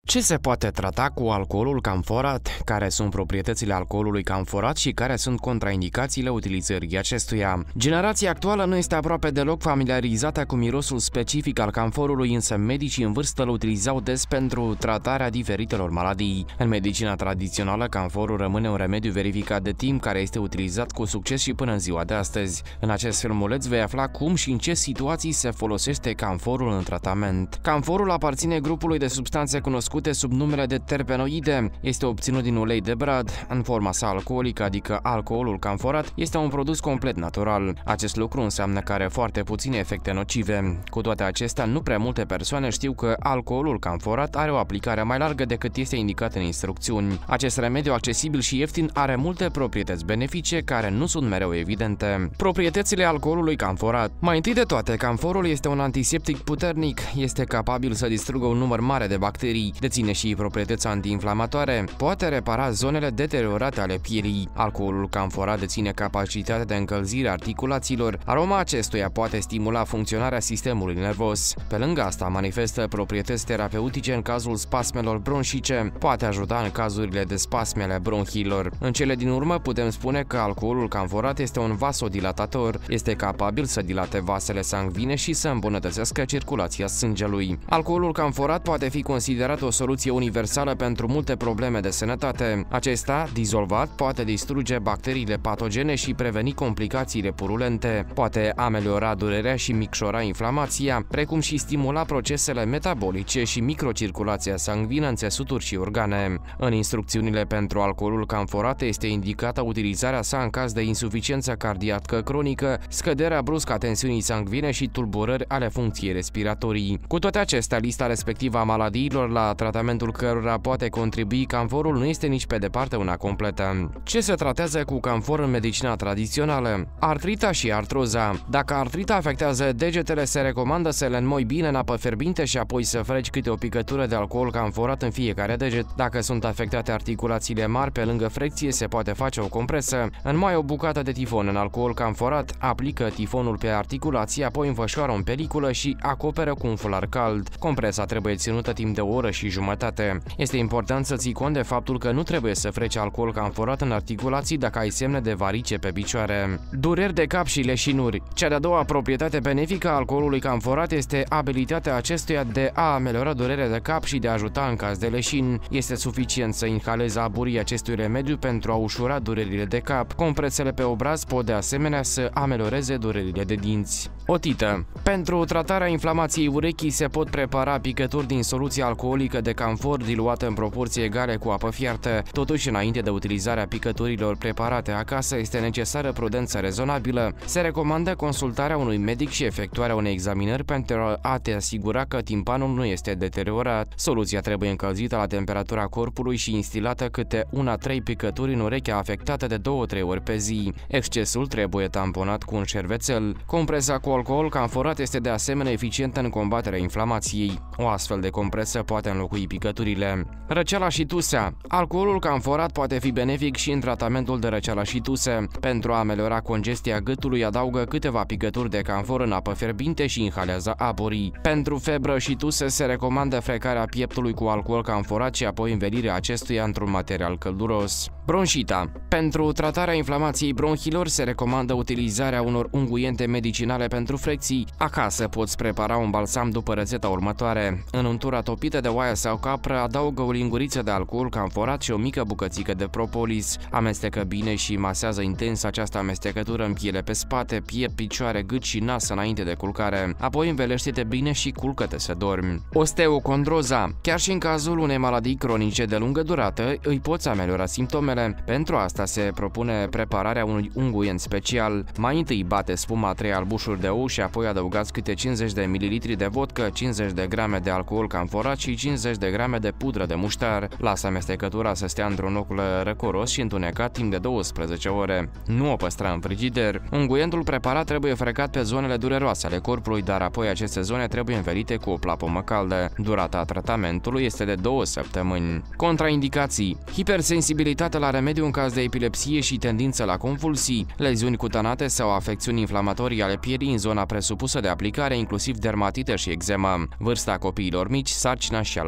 Ce se poate trata cu alcoolul camforat? Care sunt proprietățile alcoolului camforat și care sunt contraindicațiile utilizării acestuia? Generația actuală nu este aproape deloc familiarizată cu mirosul specific al camforului, însă medicii în vârstă îl utilizau des pentru tratarea diferitelor maladii. În medicina tradițională, camforul rămâne un remediu verificat de timp care este utilizat cu succes și până în ziua de astăzi. În acest filmuleț vei afla cum și în ce situații se folosește camforul în tratament. Camforul aparține grupului de substanțe cunoscute sub numele de terpenoide. Este obținut din ulei de brad. În forma sa alcoolică, adică alcoolul camforat, este un produs complet natural. Acest lucru înseamnă că are foarte puține efecte nocive. Cu toate acestea, nu prea multe persoane știu că alcoolul camforat are o aplicare mai largă decât este indicat în instrucțiuni. Acest remediu accesibil și ieftin are multe proprietăți benefice care nu sunt mereu evidente. Proprietățile alcoolului camforat. Mai întâi de toate, camforul este un antiseptic puternic. Este capabil să distrugă un număr mare de bacterii. Deține și proprietăți antiinflamatoare. Poate repara zonele deteriorate ale pielii. Alcoolul camforat deține capacitatea de încălzire a articulațiilor. Aroma acestuia poate stimula funcționarea sistemului nervos. Pe lângă asta, manifestă proprietăți terapeutice în cazul spasmelor bronșice. Poate ajuta în cazurile de spasme ale bronhiilor. În cele din urmă, putem spune că alcoolul camforat este un vasodilatator. Este capabil să dilate vasele sanguine și să îmbunătățească circulația sângelui. Alcoolul camforat poate fi considerat o soluție universală pentru multe probleme de sănătate. Acesta, dizolvat, poate distruge bacteriile patogene și preveni complicațiile purulente. Poate ameliora durerea și micșora inflamația, precum și stimula procesele metabolice și microcirculația sanguină în țesuturi și organe. În instrucțiunile pentru alcoolul camforat este indicată utilizarea sa în caz de insuficiență cardiacă cronică, scăderea bruscă a tensiunii sanguine și tulburări ale funcției respiratorii. Cu toate acestea, lista respectivă a maladiilor la tratamentul cărora poate contribui camforul nu este nici pe departe una completă. Ce se tratează cu camfor în medicina tradițională? Artrita și artroza. Dacă artrita afectează degetele, se recomandă să le înmoi bine în apă fierbinte și apoi să freci câte o picătură de alcool camforat în fiecare deget. Dacă sunt afectate articulațiile mari, pe lângă frecție se poate face o compresă. Înmoaie o bucată de tifon în alcool camforat, aplică tifonul pe articulație, apoi înfășoară în peliculă și acoperă cu un fular cald. Compresa trebuie ținută timp de o oră și jumătate. Este important să ții cont de faptul că nu trebuie să freci alcool camforat în articulații dacă ai semne de varice pe picioare. Dureri de cap și leșinuri. Cea de-a doua proprietate benefică a alcoolului camforat este abilitatea acestuia de a ameliora durerea de cap și de a ajuta în caz de leșin. Este suficient să inhalezi aburii acestui remediu pentru a ușura durerile de cap. Compresele pe obraz pot de asemenea să amelioreze durerile de dinți. Otită. Pentru tratarea inflamației urechii se pot prepara picături din soluție alcoolică de camfor diluată în proporții egale cu apă fiartă. Totuși, înainte de utilizarea picăturilor preparate acasă, este necesară prudență rezonabilă. Se recomandă consultarea unui medic și efectuarea unei examinări pentru a te asigura că timpanul nu este deteriorat. Soluția trebuie încălzită la temperatura corpului și instilată câte 1-3 picături în urechea afectată de 2-3 ori pe zi. Excesul trebuie tamponat cu un șervețel. Compresa cu alcool camforat este de asemenea eficientă în combaterea inflamației. O astfel de compresă poate înlocui picăturile. Răceala și tusea. Alcoolul camforat poate fi benefic și în tratamentul de răceală și tuse. Pentru a ameliora congestia gâtului, adaugă câteva picături de camfor în apă fierbinte și inhalează aburii. Pentru febră și tuse se recomandă frecarea pieptului cu alcool camforat și apoi învelirea acestuia într-un material călduros. Bronșita. Pentru tratarea inflamației bronhilor se recomandă utilizarea unor unguiente medicinale pentru frecții. Acasă poți prepara un balsam după rețeta următoare. În untura topită de oaie sau capră, adaugă o linguriță de alcool camforat și o mică bucățică de propolis. Amestecă bine și masează intens această amestecătură în piele pe spate, piept, picioare, gât și nas înainte de culcare. Apoi învelește-te bine și culcă-te să dormi. Osteocondroza. Chiar și în cazul unei maladii cronice de lungă durată, îi poți ameliora simptomele. Pentru asta se propune prepararea unui unguent special. Mai întâi bate spuma 3 albușuri de ou și apoi adăugați câte 50 de ml de vodcă, 50 de grame de alcool camforat și 50 de grame de pudră de muștar. Lasă amestecătura să stea într-un loc răcoros și întunecat timp de 12 ore. Nu o păstra în frigider. Unguentul preparat trebuie frecat pe zonele dureroase ale corpului, dar apoi aceste zone trebuie învelite cu o plapumă caldă. Durata tratamentului este de 2 săptămâni. Contraindicații. Hipersensibilitate la remediu în caz de epilepsie și tendință la convulsii, leziuni cutanate sau afecțiuni inflamatorii ale pielii în zona presupusă de aplicare, inclusiv dermatită și eczemă, vârsta copiilor mici, sarcina și alergia.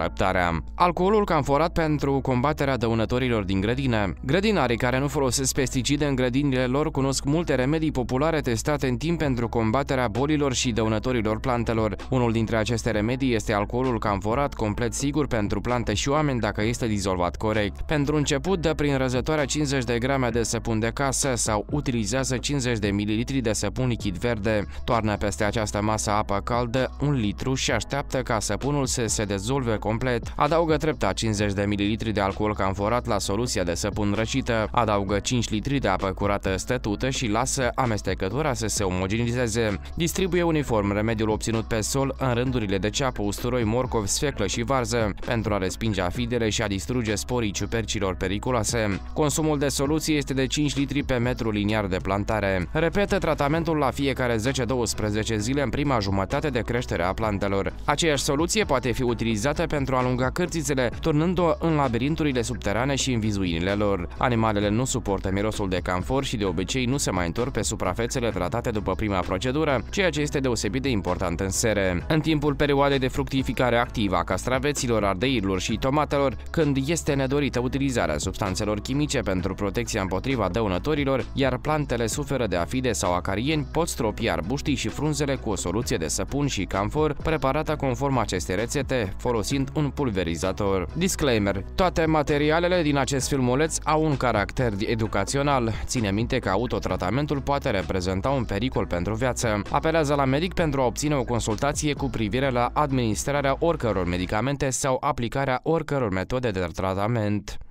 răptarea. Alcoolul camforat pentru combaterea dăunătorilor din grădină. Grădinarii care nu folosesc pesticide în grădinile lor cunosc multe remedii populare testate în timp pentru combaterea bolilor și dăunătorilor plantelor. Unul dintre aceste remedii este alcoolul camforat, complet sigur pentru plante și oameni dacă este dizolvat corect. Pentru început, dă prin răzătoarea 50 de grame de săpun de casă sau utilizează 50 de ml de săpun lichid verde. Toarnă peste această masă apă caldă 1 litru și așteaptă ca săpunul să se dezolve complet. Adaugă treptat 50 de ml de alcool camforat la soluția de săpun răcită. Adaugă 5 litri de apă curată stătută și lasă amestecătura să se omogenizeze. Distribuie uniform remediul obținut pe sol în rândurile de ceapă, usturoi, morcov, sfeclă și varză pentru a respinge afidele și a distruge sporii ciupercilor periculoase. Consumul de soluție este de 5 litri pe metru liniar de plantare. Repetă tratamentul la fiecare 10-12 zile în prima jumătate de creștere a plantelor. Aceeași soluție poate fi utilizată pentru a alunga cârțițele, turnând-o în labirinturile subterane și în vizuinile lor. Animalele nu suportă mirosul de camfor și de obicei nu se mai întorc pe suprafețele tratate după prima procedură, ceea ce este deosebit de important în sere. În timpul perioadei de fructificare activă a castraveților, ardeiilor și tomatelor, când este nedorită utilizarea substanțelor chimice pentru protecția împotriva dăunătorilor, iar plantele suferă de afide sau acarieni, pot stropi arbuștii și frunzele cu o soluție de săpun și camfor preparată conform acestei rețete, folosind un pulverizator. Disclaimer: toate materialele din acest filmuleț au un caracter educațional. Ține minte că autotratamentul poate reprezenta un pericol pentru viață. Apelează la medic pentru a obține o consultație cu privire la administrarea oricăror medicamente sau aplicarea oricăror metode de tratament.